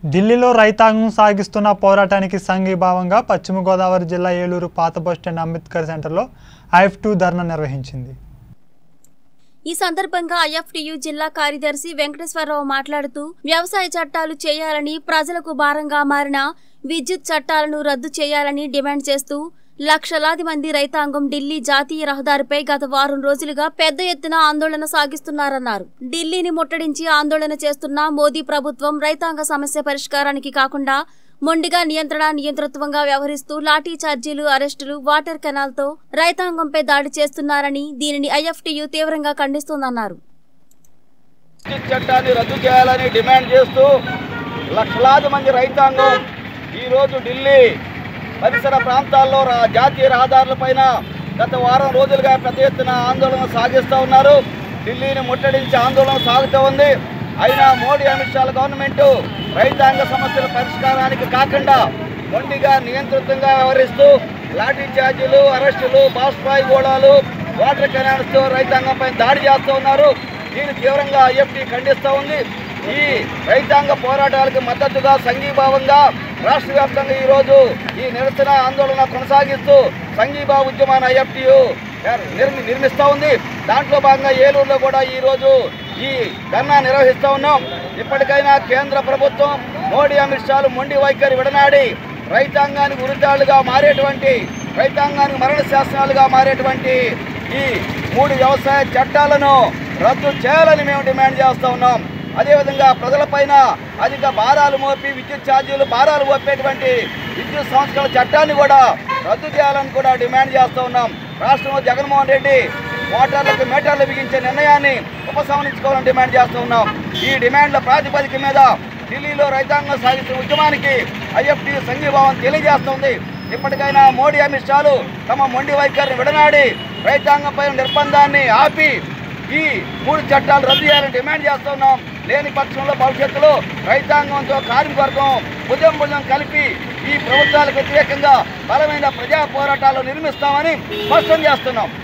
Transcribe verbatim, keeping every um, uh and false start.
ఢిల్లీలో రైతాంగం సాగిస్తున్న పోరాటానికి సంఘీభావంగా పశ్చిమ గోదావరి జిల్లా ఏలూరు పాత బస్టాండ్ అంబేద్కర్ సెంటర్లో ఐఎఫ్ టూ ధర్నా నిర్వహించింది। ఈ సందర్భంగా ఐఎఫ్టియు జిల్లా కార్యదర్శి వెంకటేశ్వరరావు మాట్లాడుతూ వ్యవసాయ చట్టాలు చేయాలని, ప్రజలకు భారంగా మారిన విద్యుత్ చట్టాలను రద్దు చేయాలని డిమాండ్ చేస్తూ లక్షలాది మంది రైతాంగం ఢిల్లీ జాతీయ రహదారిపై గత వారం రోజులుగా పెద్ద ఎత్తున ఆందోళన సాగిస్తున్నారన్నారు। ఢిల్లీని ముట్టడించి ఆందోళన చేస్తున్న మోదీ ప్రభుత్వం రైతాంగ సమస్య పరిష్కారానికి కాకుండా మొండిగా నియంత్రణ నియంతృత్వంగా వ్యవహరిస్తూ లాఠీ చార్జీలు, అరెస్టులు, వాటర్ కెనాల్తో రైతాంగంపై దాడి చేస్తున్నారని దీనిని ఐఎఫ్టియు తీవ్రంగా ఖండిస్తోందన్నారు। విద్యుత్ చట్టాన్ని రద్దు చేయాలని డిమాండ్ చేస్తూ లక్షలాది మంది రైతాంగం ఈ రోజు ఢిల్లీ పరిసర ప్రాంతాల్లో జాతీయ రహదారులపైన గత వారం రోజులుగా పెద్ద ఎత్తున ఆందోళన సాగిస్తూ ఉన్నారు। ఢిల్లీని ముట్టడించి ఆందోళన సాగుతూ ఉంది। అయినా మోడీ అమిత్ షా గవర్నమెంట్ రైతాంగ సమస్యల పరిష్కారానికి కాకుండా మొండిగా నియంత్రితంగా వ్యవహరిస్తూ లాఠీ చార్జీలు, అరెస్టులు, బాష్పాయి గోళాలు, వాటర్ కెనాల్స్తో రైతాంగంపై దాడి చేస్తూ ఉన్నారు। దీన్ని తీవ్రంగా ఐఎఫ్టీ ఖండిస్తూ ఉంది। ఈ రైతాంగ పోరాటాలకు మద్దతుగా సంఘీభావంగా రాష్ట్ర వ్యాప్తంగా ఈరోజు ఈ నిరసన ఆందోళన కొనసాగిస్తూ సంఘీభావ ఉద్యమాన్ని ఐఎఫ్టీయు నిర్మిస్తూ ఉంది। దాంట్లో భాగంగా ఏలూరులో కూడా ఈరోజు ఈ ధర్నా నిర్వహిస్తూ ఉన్నాం। ఇప్పటికైనా కేంద్ర ప్రభుత్వం మోడీ అమిత్ షాలు మొండి వైఖరి విడనాడి రైతాంగానికి ఉరితాళ్లుగా మారేటువంటి, రైతాంగానికి మరణ శాసనాలుగా మారేటువంటి ఈ మూడు వ్యవసాయ చట్టాలను రద్దు చేయాలని మేము డిమాండ్ చేస్తూ ఉన్నాం। అదేవిధంగా ప్రజలపైన అధిక భారాలు మోపి విద్యుత్ ఛార్జీలు భారాలు మోపేటువంటి విద్యుత్ సంస్కరణ చట్టాన్ని కూడా రద్దు చేయాలని కూడా డిమాండ్ చేస్తూ ఉన్నాం। రాష్ట్రంలో జగన్మోహన్ రెడ్డి మోటార్లకు మీటర్లు బిగించే నిర్ణయాన్ని ఉపసంహరించుకోవాలని డిమాండ్ చేస్తూ ఉన్నాం। ఈ డిమాండ్ల ప్రాతిపదిక మీద ఢిల్లీలో రైతాంగం సాగిస్తున్న ఉద్యమానికి ఐఎఫ్టీ సంఘీభావం తెలియజేస్తుంది। ఇప్పటికైనా మోడీ అమిత్ షాలు తమ మొండి వైఖరిని విడనాడి రైతాంగంపై నిర్బంధాన్ని ఆపి ఈ మూడు చట్టాలు రద్దు చేయాలని డిమాండ్ చేస్తున్నాం। లేని పక్షంలో భవిష్యత్తులో రైతాంగంతో కార్మిక వర్గం భుజం భుజం కలిపి ఈ ప్రభుత్వాలకు వ్యతిరేకంగా బలమైన ప్రజా పోరాటాలు నిర్మిస్తామని స్పష్టం చేస్తున్నాం।